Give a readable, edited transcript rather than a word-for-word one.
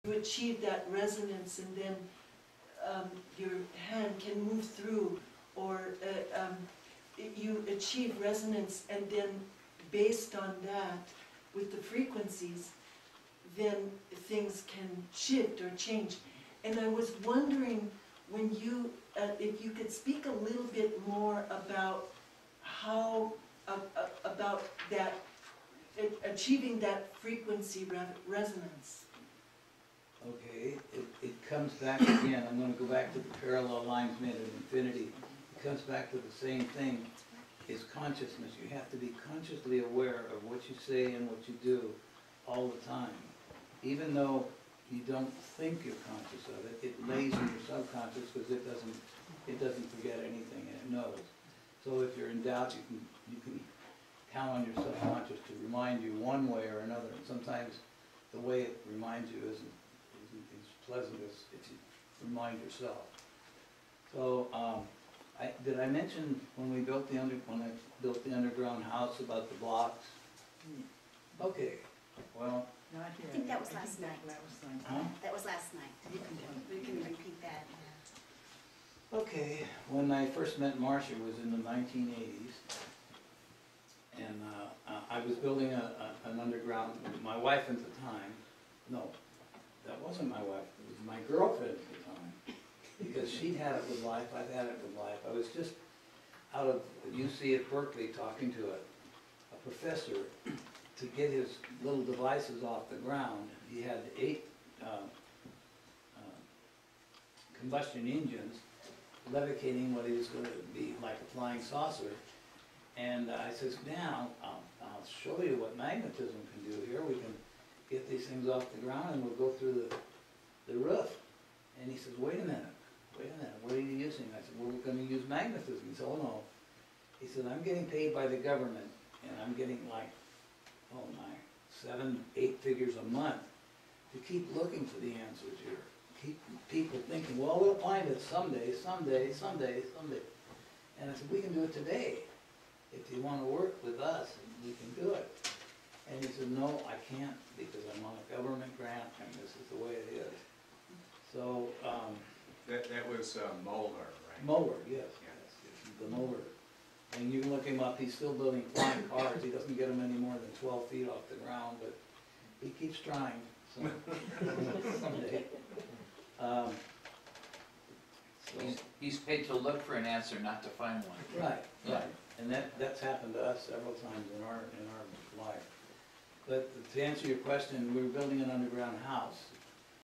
you achieve that resonance, and then your hand can move through, or you achieve resonance, and then based on that, with the frequencies, then things can shift or change. And I was wondering, when you, if you could speak a little bit more about how, about that, achieving that frequency resonance. Okay, it comes back again. I'm going to go back to the parallel lines made of infinity. It comes back to the same thing. Is consciousness. You have to be consciously aware of what you say and what you do all the time. Even though you don't think you're conscious of it, it lays in your subconscious because it doesn't forget anything, and it knows. So if you're in doubt, you can count on your subconscious to remind you one way or another. And sometimes the way it reminds you isn't as pleasant as if you remind yourself. So did I mention when I built the underground house about the blocks? Okay. Well. I think that was last night. Huh? That was last night. We can repeat that. Okay, when I first met Marcia, it was in the 1980s, and I was building an underground, my wife at the time, no, that wasn't my wife, it was my girlfriend at the time, because she'd had it with life, I'd had it with life. I was just out of UC at Berkeley talking to a professor to get his little devices off the ground. He had 8 combustion engines levitating what is going to be like a flying saucer. And I says, now I'll show you what magnetism can do here. We can get these things off the ground and we'll go through the roof. And he says, wait a minute, what are you using? I said, well, we're going to use magnetism. He said, oh no. He said, I'm getting paid by the government, and I'm getting like, oh my, 7, 8 figures a month to keep looking for the answers here. Keep people thinking, well, we'll find it someday. And I said, we can do it today. If you want to work with us, we can do it. And he said, no, I can't, because I'm on a government grant, and this is the way it is. So, that was Moeller, right? Moeller, yes, yes, the Moeller. And you can look him up, he's still building flying cars. He doesn't get them any more than 12 feet off the ground, but he keeps trying, so someday. So, He's paid to look for an answer, not to find one. right, right. And that's happened to us several times in our life. But to answer your question, we were building an underground house.